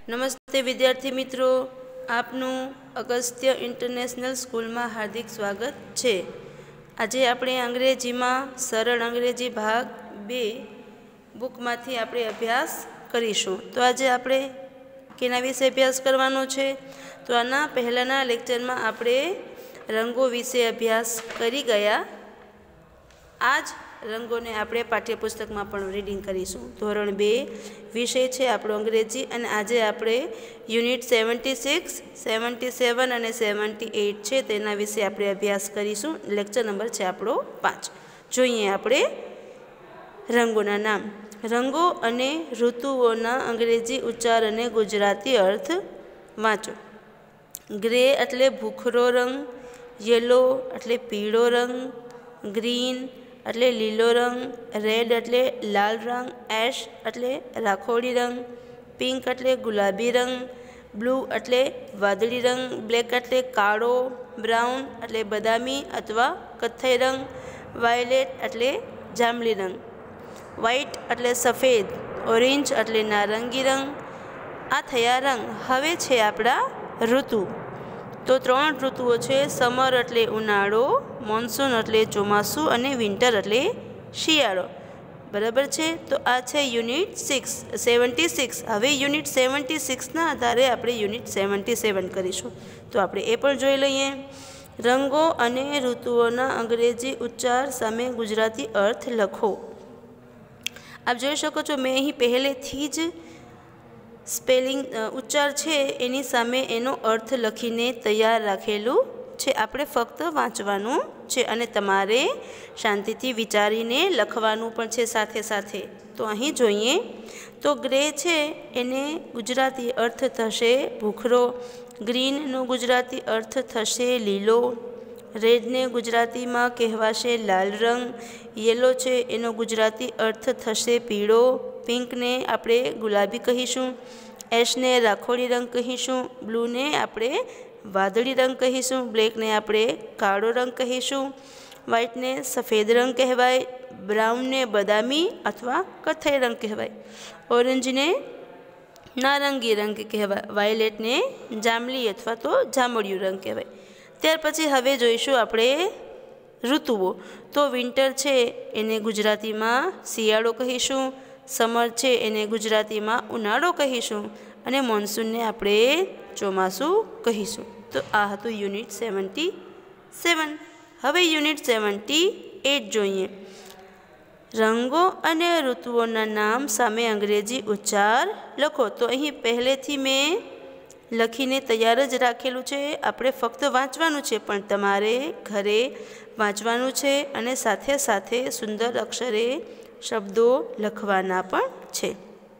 नमस्ते विद्यार्थी मित्रों, आपनु अगस्त्य इंटरनेशनल स्कूल में हार्दिक स्वागत है। आज आपणे अंग्रेजी में सरल अंग्रेजी भाग 2 बुक मांथी आपणे अभ्यास करीशुं। तो आज आपणे केना विषय अभ्यास करवानो छे? तो आना पहलाना लेक्चर में आपणे रंगों विषे अभ्यास करी गया। आज रंगों ने आपणे पाठ्यपुस्तक में पण रीडिंग करीशुं। धोरण 2 विषय है आपणो अंग्रेजी अने आजे आपणे यूनिट 76, 77 अने 78 छे तेना विषे आपणे अभ्यास करीशुं। लेक्चर नंबर है आपणो 5। जोईए आपणे रंगोना नाम। रंगों अने ऋतुओना अंग्रेजी उच्चार अने गुजराती अर्थ वाँचो। ग्रे एटले भूखरो रंग, येलो एटले पीळो रंग, ग्रीन एटले लीलो रंग, रेड एटले लाल रंग, एश एटले राखोड़ी रंग, पिंक एटले गुलाबी रंग, ब्लू एटले वादળી रंग, ब्लेक एटले काळो, ब्राउन एटले बदामी अथवा कत्थई रंग, वायलेट एटले जांबली रंग, व्हाइट एटले सफेद, ऑरेंज एटले नारंगी रंग। आ थया रंग। हवे छे आपड़ा ऋतु। तो 3 ऋतुओ छे। समर एटले उनाळो, मॉन्सून एटले ચોમાસું अने विंटर एटले शियाळो। बराबर छे। तो आ छे यूनिट 76। हवे यूनिट 76 ना आधारे आपणे यूनिट 77 करीशुं। तो आपणे ए पण जोई लईए। रंगों अने ऋतुओना अंग्रेजी उच्चार सामे गुजराती अर्थ लखो। आप जोई शको छो मैं अहीं पहेलेथी ज स्पेलिंग उच्चार छे एनी सामे एनो अर्थ लखीने तैयार राखेलू छे। आपणे फक्त वांचवानुं छे अने तमारे शांतिथी विचारीने लखवानुं पण छे साथे साथे। तो अहीं जोईए तो ग्रे छे एने गुजराती अर्थ थशे भूखरो, ग्रीन नो गुजराती अर्थ थशे लीलो, रेड ने गुजराती में कहेवाशे लाल रंग, येलो छे एनो गुजराती अर्थ थशे पीळो, पिंक ने आपणे गुलाबी कहीशुं, एश ने राखोड़ी रंग कहीशुं, ब्लू ने आपणे वादળી रंग कहीशुं, ब्लेक ने आपणे काळो रंग कहीशुं, व्हाइट ने सफेद रंग कहेवाय, ब्राउन ने बदामी अथवा कत्थई रंग कहेवाय, ऑरेंज ने नारंगी रंग कहेवाय, वायलेट ने जांबली अथवा तो जांबळियुं रंग कहेवाय। त्यार पछी हवे जोईशुं आपणे ऋतुओ। तो विंटर छे एने गुजराती में शियाळो कहीशुं, समर छे एने गुजराती में उनाळो कहीशुं अने मॉन्सून ने आपणे ચોમાસું कहीशुं। तो आ हतुं यूनिट 77। हवे यूनिट 78 जोईए। रंगों अने ऋतुओना नाम सामे अंग्रेजी उच्चार लखो। तो अहीं पहलेथी मैं लखीने तैयार ज राखेलुं छे। आपणे फक्त वांचवानुं छे पण तमारे घरे वांचवानुं छे अने साथे साथे सुंदर अक्षरे शब्दों लखवाना पण छे।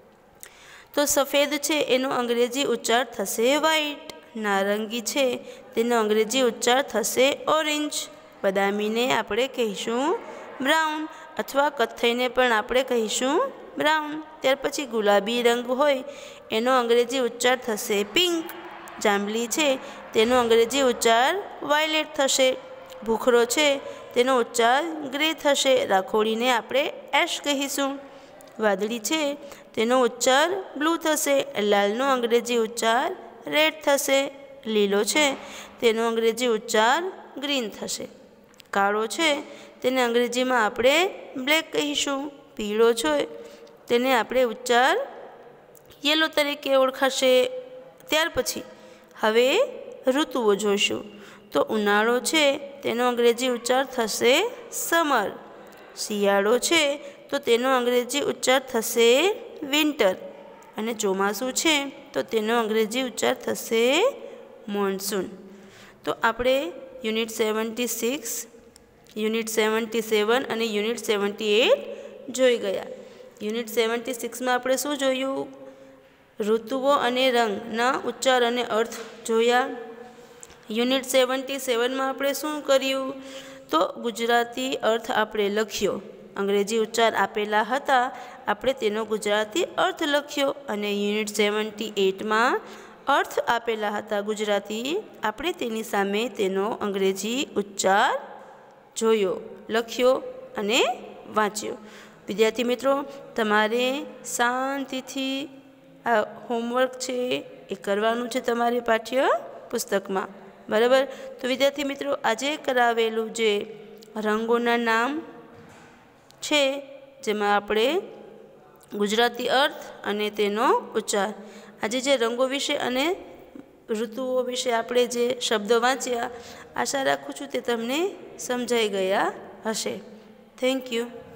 तो सफेद छे एनो अंग्रेजी उच्चार थशे व्हाइट, नारंगी छे तेनो अंग्रेजी उच्चार थशे ऑरेंज, बदामी ने आपणे कहीशुं ब्राउन अथवा कत्थई ने पण आपणे कहीशुं ब्राउन। त्यार पछी गुलाबी रंग होय एनो अंग्रेजी उच्चार थशे पिंक, जांबली छे तेनो अंग्रेजी उच्चार वायलेट थशे, भूखरो छे तेनो उच्चार ग्रे थशे, राखोड़ी ने आपणे एश कहीशुं, वादળી छे तेनो उच्चार ब्लू थशे, लालनो अंग्रेजी उच्चार रेड थशे, लीलो छे तेनो अंग्रेजी उच्चार ग्रीन थशे, काळो छे तेने अंग्रेजी में आपणे ब्लेक कहीशुं, पीळो छे तेने आपणे उच्चार येलो तरीके ओळखाशे। त्यार पछी हवे ऋतुओ जोईशुं। तो उनाळो छे तेनो अंग्रेजी उच्चार थशे समर, शियाळो छे तो तेनो अंग्रेजी उच्चार थशे विंटर अने ચોમાસું छे तो तेनो अंग्रेजी उच्चार थशे मॉन्सून। तो आपणे यूनिट 76, यूनिट 77 अने यूनिट 78 जोई गया। यूनिट 76 में आपणे शुं जोयुं? ऋतुओ अने रंगना उच्चार अने अर्थ जोया। यूनिट 77 में आपणे शुं कर्युं? तो गुजराती अर्थ आपणे लख्यो। अंग्रेजी उच्चार आपेला हता, आपणे तेनो गुजराती अर्थ लख्यो अने यूनिट 78 में अर्थ आपेला हता गुजराती, आपणे तेनी सामे तेनो अंग्रेजी उच्चार जोयो, लख्यो अने वांच्यो। विद्यार्थी मित्रों, तमारे शांतिथी આ હોમવર્ક છે એ કરવાનું છે તમારી પાઠ્ય પુસ્તકમાં, બરાબર. તો વિદ્યાર્થી મિત્રો, આજે કરાવેલું જે રંગોના નામ છે, જેમાં આપણે ગુજરાતી અર્થ અને તેનો ઉચ્ચાર, આજે જે રંગો વિશે અને ઋતુઓ વિશે આપણે જે શબ્દો વાંચ્યા, આશા રાખું છું તે તમને સમજાઈ ગયા હશે. Thank you.